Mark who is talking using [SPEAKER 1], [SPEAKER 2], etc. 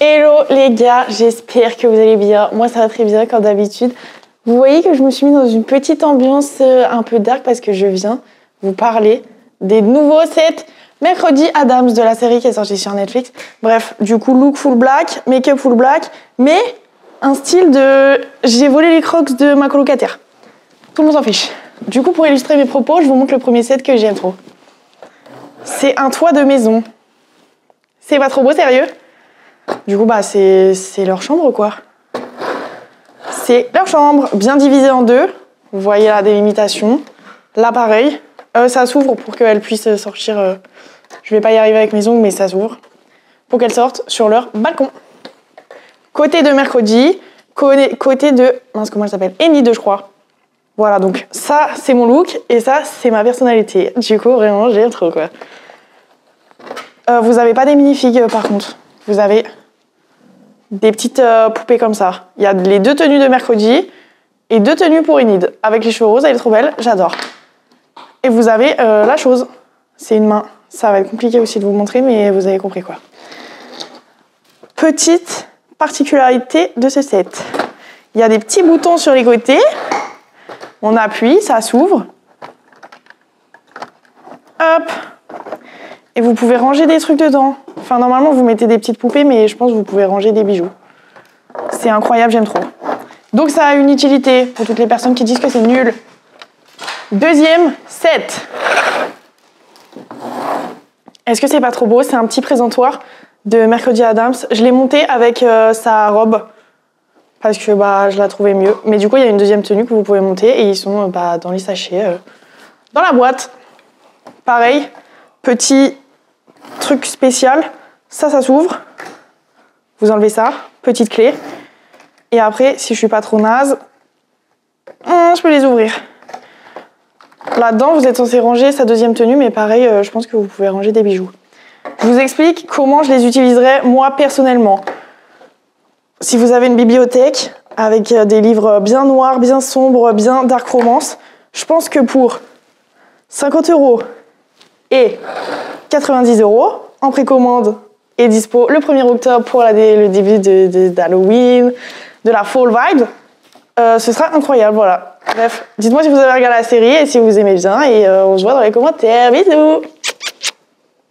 [SPEAKER 1] Hello les gars, j'espère que vous allez bien. Moi ça va très bien comme d'habitude. Vous voyez que je me suis mis dans une petite ambiance un peu dark parce que je viens vous parler des nouveaux sets Mercredi Addams de la série qui est sortie sur Netflix. Bref, du coup look full black, make-up full black, mais un style de... J'ai volé les crocs de ma colocataire. Tout le monde s'en fiche. Du coup pour illustrer mes propos, je vous montre le premier set que j'aime trop. C'est un toit de maison. C'est pas trop beau, sérieux? Du coup, bah, c'est leur chambre, quoi. C'est leur chambre, bien divisée en deux. Vous voyez la délimitation. Là, pareil. Ça s'ouvre pour qu'elle puisse sortir. Je vais pas y arriver avec mes ongles, mais ça s'ouvre. Pour qu'elles sortent sur leur balcon. Côté de mercredi. Côté de... Mince, comment elle s'appelle? Enid, je crois. Voilà, donc ça, c'est mon look. Et ça, c'est ma personnalité. Du coup, vraiment, j'aime trop, quoi. Vous avez pas des minifigs, par contre. Vous avez des petites poupées comme ça. Il y a les deux tenues de mercredi et deux tenues pour Enid. Avec les cheveux roses, elle est trop belle, j'adore. Et vous avez la chose. C'est une main. Ça va être compliqué aussi de vous montrer, mais vous avez compris quoi. Petite particularité de ce set. Il y a des petits boutons sur les côtés. On appuie, ça s'ouvre. Hop. Et vous pouvez ranger des trucs dedans. Enfin, normalement, vous mettez des petites poupées, mais je pense que vous pouvez ranger des bijoux. C'est incroyable, j'aime trop. Donc, ça a une utilité pour toutes les personnes qui disent que c'est nul. Deuxième set. Est-ce que c'est pas trop beau? C'est un petit présentoir de Mercredi Addams. Je l'ai monté avec sa robe parce que bah, je la trouvais mieux. Mais du coup, il y a une deuxième tenue que vous pouvez monter et ils sont dans les sachets, dans la boîte. Pareil, petit truc spécial, ça s'ouvre, vous enlevez ça, petite clé, et après, si je suis pas trop naze, je peux les ouvrir. Là-dedans, vous êtes censé ranger sa deuxième tenue, mais pareil, je pense que vous pouvez ranger des bijoux. Je vous explique comment je les utiliserai, moi, personnellement. Si vous avez une bibliothèque, avec des livres bien noirs, bien sombres, bien dark romance, je pense que pour 50 € et 90 € en précommande et dispo le 1er octobre pour le début d'Halloween, de la fall vibe. Ce sera incroyable, voilà. Bref, dites-moi si vous avez regardé la série et si vous aimez bien et on se voit dans les commentaires. Bisous!